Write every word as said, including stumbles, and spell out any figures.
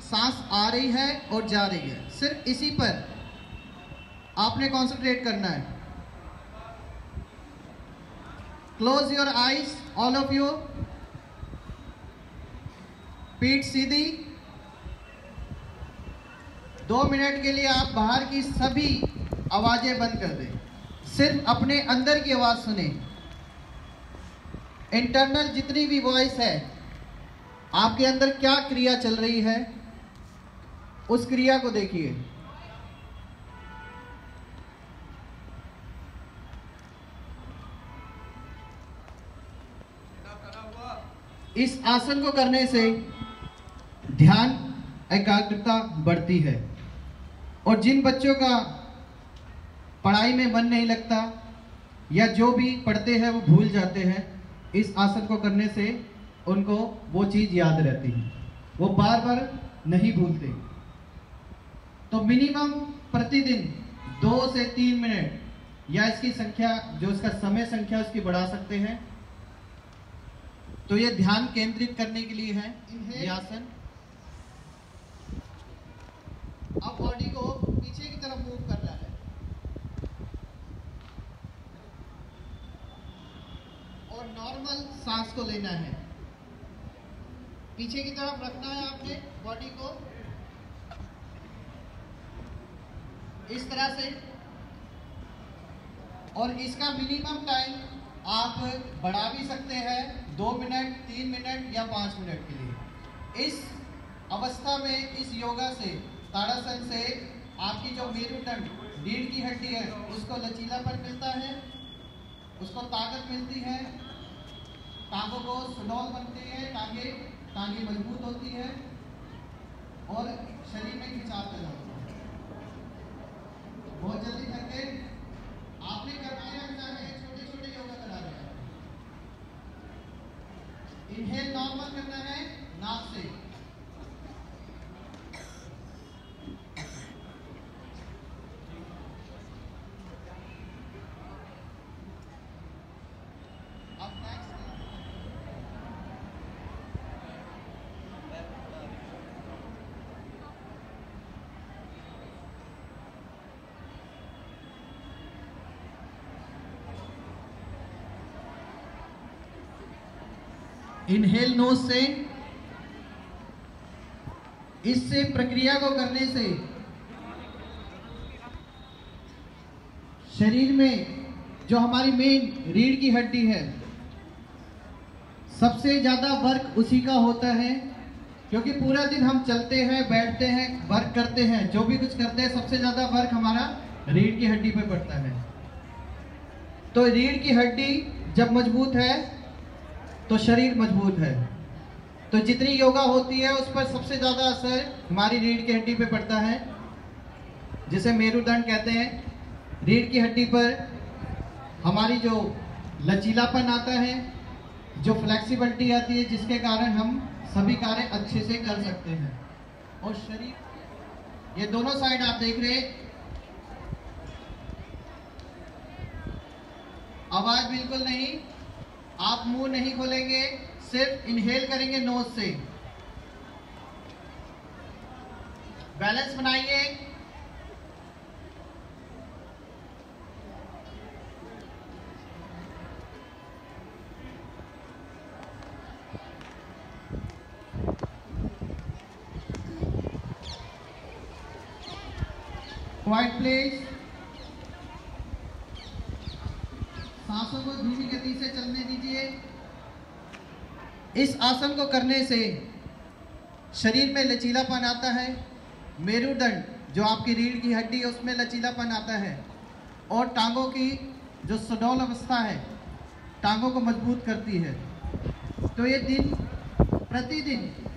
सांस आ रही है और जा रही है, सिर्फ इसी पर आपने कॉन्सेंट्रेट करना है। Close your eyes all of you, पीठ सीधी। दो मिनट के लिए आप बाहर की सभी आवाजें बंद कर दें, सिर्फ अपने अंदर की आवाज सुने। इंटरनल जितनी भी वॉइस है, आपके अंदर क्या क्रिया चल रही है, उस क्रिया को देखिए। इस आसन को करने से ध्यान एकाग्रता बढ़ती है, और जिन बच्चों का पढ़ाई में मन नहीं लगता या जो भी पढ़ते हैं वो भूल जाते हैं, इस आसन को करने से उनको वो चीज़ याद रहती है, वो बार बार नहीं भूलते। तो मिनिमम प्रतिदिन दो से तीन मिनट या इसकी संख्या, जो इसका समय संख्या उसकी बढ़ा सकते हैं। तो ये ध्यान केंद्रित करने के लिए है ये आसन। अब बॉडी को पीछे की तरफ मूव करना है और नॉर्मल सांस को लेना है। पीछे की तरफ रखना है आपने बॉडी को इस तरह से, और इसका मिनिमम टाइम आप बढ़ा भी सकते हैं, दो मिनट, तीन मिनट या पाँच मिनट के लिए। इस अवस्था में, इस योगा से, ताड़ासन से आपकी जो मेरुदंड, रीढ़ की हड्डी है, उसको लचीलापन मिलता है, उसको ताकत मिलती है, टांगों को सुडौल बनती है, टांगे टांगे मजबूत होती है और शरीर में खिंचाव पैदा होता है। बहुत जल्दी थके आपने करना है, छोटे छोटे योगा करा रहे हैं। इनहेल नॉर्मल करना है नाक से, इनहेल नोज से। इससे प्रक्रिया को करने से शरीर में जो हमारी मेन रीढ़ की हड्डी है, सबसे ज्यादा वर्क उसी का होता है, क्योंकि पूरा दिन हम चलते हैं, बैठते हैं, वर्क करते हैं, जो भी कुछ करते हैं, सबसे ज्यादा वर्क हमारा रीढ़ की हड्डी पे पड़ता है। तो रीढ़ की हड्डी जब मजबूत है तो शरीर मजबूत है। तो जितनी योगा होती है उस पर सबसे ज्यादा असर हमारी रीढ़ की हड्डी पे पड़ता है, जिसे मेरुदंड कहते हैं। रीढ़ की हड्डी पर हमारी जो लचीलापन आता है, जो फ्लेक्सिबिलिटी आती है, जिसके कारण हम सभी कार्य अच्छे से कर सकते हैं। और शरीर, ये दोनों साइड आप देख रहे, आवाज बिल्कुल नहीं, आप मुंह नहीं खोलेंगे, सिर्फ इनहेल करेंगे नोज से। बैलेंस बनाइए। Quiet please. सांसों को धीमी गति से चलने दीजिए। इस आसन को करने से शरीर में लचीलापन आता है, मेरुदंड जो आपकी रीढ़ की हड्डी है उसमें लचीलापन आता है, और टांगों की जो सुडौल अवस्था है टांगों को मजबूत करती है। तो ये दिन प्रतिदिन